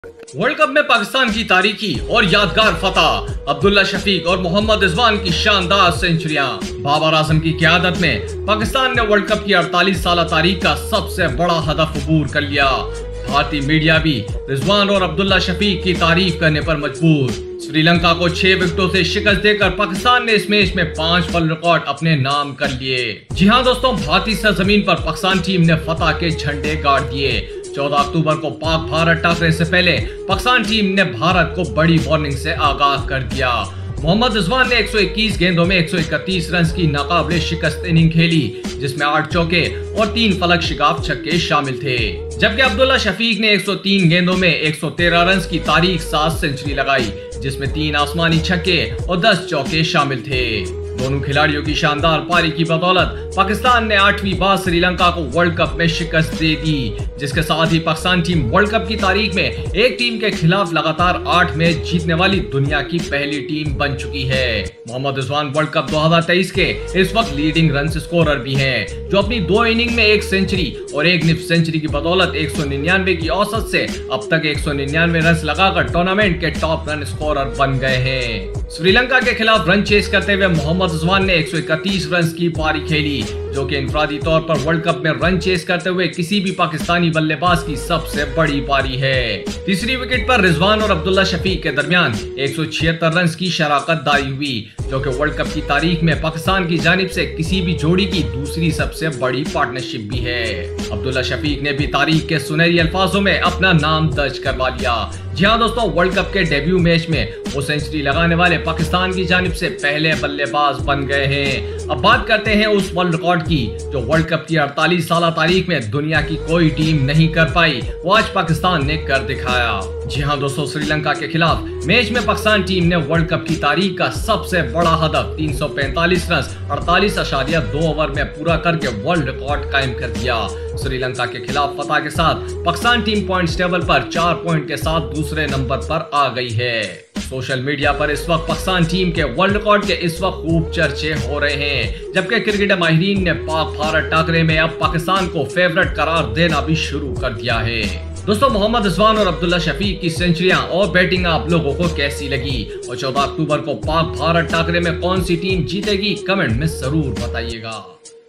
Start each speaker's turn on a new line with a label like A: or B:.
A: World cup में पाकिस्तान की तारीखी और यादगार फतह, अब्दुल्ला शफीक और मोहम्मद रिजवान की शानदार सेंचुरियां। बाबर आजम की क़यादत में पाकिस्तान ने वर्ल्ड कप की 48 साल तारीख का सबसे बड़ा हदफ अबूर कर लिया। भारतीय मीडिया भी रिजवान और अब्दुल्ला शफीक की तारीफ करने पर मजबूर। श्रीलंका को 6 विकेटों से शिकस्त देकर पाकिस्तान ने इस मैच में 5 वर्ल्ड रिकॉर्ड अपने नाम कर लिए। जी हां दोस्तों, भारतीय सरजमीन पर पाकिस्तान टीम ने फतह के झंडे गाड़ दिए। 14 अक्टूबर को पाक भारत टकराने से पहले पाकिस्तान टीम ने भारत को बड़ी वार्निंग से आगाह कर दिया। मोहम्मद रिजवान ने 121 गेंदों में 131 रन की नाकाबिले शिकस्त इनिंग खेली, जिसमें 8 चौके और 3 फलक शिकाफ छक्के शामिल थे। जबकि अब्दुल्ला शफीक ने 103 गेंदों में 113 रन की तारीख साथ सेंचुरी लगाई, जिसमें 3 आसमानी छक्के और 10 चौके शामिल थे। दोनों खिलाड़ियों की शानदार पारी की बदौलत पाकिस्तान ने 8वीं बार श्रीलंका को वर्ल्ड कप में शिकस्त दे दी, जिसके साथ ही पाकिस्तान टीम वर्ल्ड कप की तारीख में एक टीम के खिलाफ लगातार 8 मैच जीतने वाली दुनिया की पहली टीम बन चुकी है। मोहम्मद रिजवान वर्ल्ड कप 2023 के इस वक्त लीडिंग रन स्कोरर भी हैं, जो अपनी 2 इनिंग में 1 सेंचुरी और 1 निफ सेंचुरी की बदौलत 199 की औसत से अब तक 199 रन लगाकर टूर्नामेंट के टॉप रन स्कोरर बन गए हैं। श्रीलंका के खिलाफ रन चेस करते हुए मोहम्मद रिजवान ने 131 रन की पारी खेली, जो कि इंफरादी तौर पर वर्ल्ड कप में रन चेस करते हुए किसी भी पाकिस्तानी बल्लेबाज की सबसे बड़ी पारी है। तीसरी विकेट पर रिजवान और अब्दुल्ला शफीक के दरमियान 176 रन की शराकत दारी हुई, जो कि वर्ल्ड कप की तारीख में पाकिस्तान की जानिब से किसी भी जोड़ी की दूसरी सबसे बड़ी पार्टनरशिप भी है। अब्दुल्ला शफीक ने भी तारीख के सुनहरी अल्फाजों में अपना नाम दर्ज करवा लिया। जी हाँ दोस्तों, वर्ल्ड कप के डेब्यू मैच में वो सेंचुरी लगाने वाले पाकिस्तान की जानिब से पहले बल्लेबाज बन गए हैं। अब बात करते हैं उस वर्ल्ड रिकॉर्ड की जो वर्ल्ड कप की 48 साल तारीख में दुनिया की कोई टीम नहीं कर पाई, वो आज पाकिस्तान ने कर दिखाया। जी हाँ दोस्तों, श्रीलंका के खिलाफ मैच में पाकिस्तान टीम ने वर्ल्ड कप की तारीख का सबसे बड़ा हदफ 345 रन 48.2 ओवर में पूरा करके वर्ल्ड रिकॉर्ड कायम कर दिया। श्रीलंका के खिलाफ फतह के साथ पाकिस्तान टीम पॉइंट्स टेबल पर 4 पॉइंट के साथ दूसरे नंबर पर आ गई है। सोशल मीडिया पर इस वक्त पाकिस्तान टीम के वर्ल्ड रिकॉर्ड के इस वक्त खूब चर्चे हो रहे हैं, जबकि क्रिकेट माहिरीन ने पाक भारत टकराने में अब पाकिस्तान को फेवरेट करार देना भी शुरू कर दिया है। दोस्तों, मोहम्मद रिजवान और अब्दुल्ला शफीक की सेंचुरियां और बैटिंग आप लोगों को कैसी लगी, और 14 अक्टूबर को पाक भारत टकराने में कौन सी टीम जीतेगी, कमेंट में जरूर बताइएगा।